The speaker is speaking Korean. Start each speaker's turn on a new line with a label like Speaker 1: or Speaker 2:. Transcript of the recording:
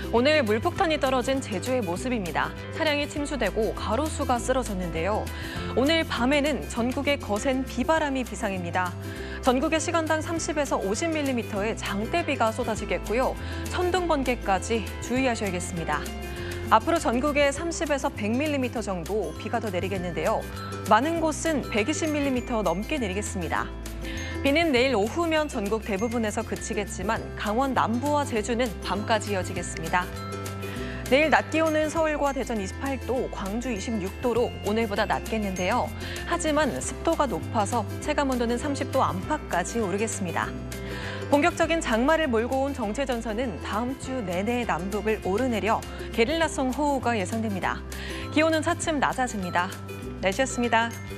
Speaker 1: 오늘 물폭탄이 떨어진 제주의 모습입니다. 차량이 침수되고 가로수가 쓰러졌는데요. 오늘 밤에는 전국에 거센 비바람이 비상입니다. 전국에 시간당 30에서 50mm의 장대비가 쏟아지겠고요. 천둥, 번개까지 주의하셔야겠습니다. 앞으로 전국에 30에서 100mm 정도 비가 더 내리겠는데요. 많은 곳은 120mm 넘게 내리겠습니다. 비는 내일 오후면 전국 대부분에서 그치겠지만 강원 남부와 제주는 밤까지 이어지겠습니다. 내일 낮 기온은 서울과 대전 28도, 광주 26도로 오늘보다 낮겠는데요. 하지만 습도가 높아서 체감온도는 30도 안팎까지 오르겠습니다. 본격적인 장마를 몰고 온 정체전선은 다음 주 내내 남북을 오르내려 게릴라성 호우가 예상됩니다. 기온은 차츰 낮아집니다. 날씨였습니다.